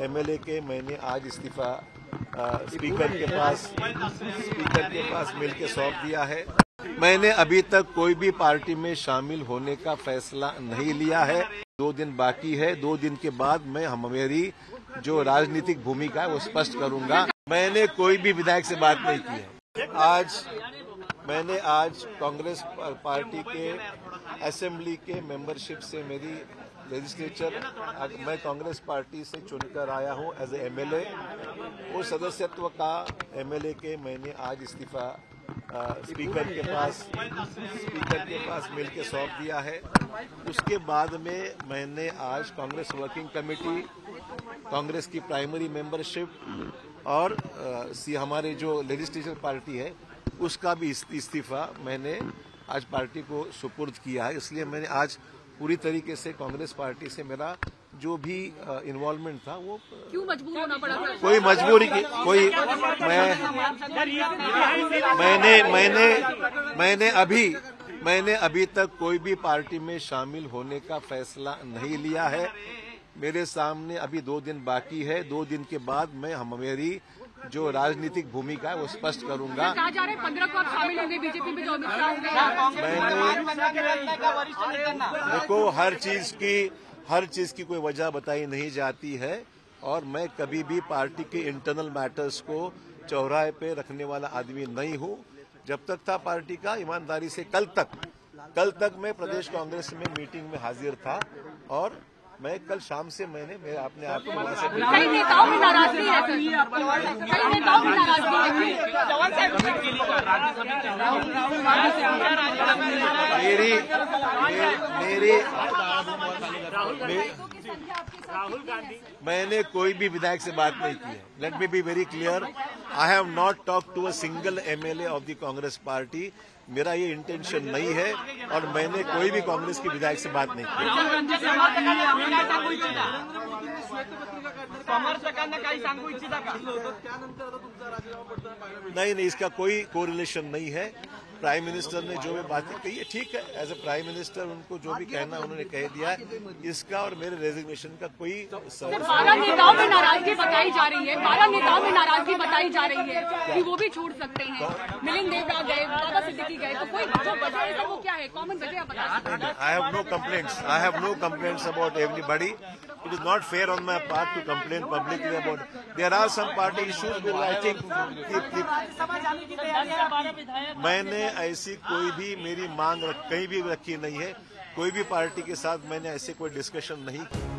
MLA के मैंने आज इस्तीफा स्पीकर के पास मिलकर सौंप दिया है। मैंने अभी तक कोई भी पार्टी में शामिल होने का फैसला नहीं लिया है। 2 दिन बाकी है। 2 दिन के बाद मैं मेरी जो राजनीतिक भूमिका है वो स्पष्ट करूंगा। मैंने कोई भी विधायक से बात नहीं की है। मैंने आज कांग्रेस पार्टी के असेंबली के मेंबरशिप से मेरी लेजिस्लेचर मैं कांग्रेस पार्टी से चुनकर आया हूं एज ए एमएलए। उस सदस्यत्व का एमएलए के मैंने आज इस्तीफा स्पीकर के पास मिलकर सौंप दिया है। उसके बाद में मैंने आज कांग्रेस वर्किंग कमेटी, कांग्रेस की प्राइमरी मेंबरशिप और हमारे जो लेजिस्लेचर पार्टी है उसका भी इस्तीफा मैंने आज पार्टी को सुपुर्द किया है। इसलिए मैंने आज पूरी तरीके से कांग्रेस पार्टी से मेरा जो भी इन्वॉल्वमेंट था वो क्यों मजबूर होना पड़ा था? कोई मजबूरी की कोई मैंने अभी तक कोई भी पार्टी में शामिल होने का फैसला नहीं लिया है। मेरे सामने अभी 2 दिन बाकी है। 2 दिन के बाद मैं मेरी जो राजनीतिक भूमिका है वो स्पष्ट करूंगा। कहा जा रहा है 15 को आप शामिल होंगे बीजेपी में, जो अमित शाह होंगे। देखो, हर चीज की कोई वजह बताई नहीं जाती है और मैं कभी भी पार्टी के इंटरनल मैटर्स को चौराहे पे रखने वाला आदमी नहीं हूं। जब तक था पार्टी का ईमानदारी से कल तक मैं प्रदेश कांग्रेस में मीटिंग में हाजिर था और मैं कल शाम से मैंने अपने आप को वहां से कई नेताओं में नाराजगी है सर। कई नेताओं में नाराजगी है। मैंने कोई भी विधायक से बात नहीं की है। Let me be very clear, I have not talk to a single MLA of the Congress party. मेरा ये इंटेंशन नहीं है और मैंने कोई भी कांग्रेस के विधायक से बात नहीं की। नहीं, इसका कोई कोरिलेशन नहीं है। प्राइम मिनिस्टर ने जो भी बातें कही है ठीक है। एज ए प्राइम मिनिस्टर उनको जो भी कहना उन्होंने कह दिया है। इसका और मेरे रेजिग्नेशन का कोई 12 नेताओं में नाराजगी बताई जा रही है। 12 नेताओं में नाराजगी बताई जा रही है कि वो भी छोड़ सकते हैं। मिलिंद देवरा गए, बाबा सिद्दीकी गए, तो कोई जो वजह है वो क्या है? कॉमन वजह बता सकते हैं? I have no complaints about everybody. It is not fair on my part to complain publicly about. There are some party issues which I think मैंने ऐसी कोई भी मेरी मांग कहीं भी रखी नहीं है। कोई भी पार्टी के साथ मैंने ऐसे कोई डिस्कशन नहीं की।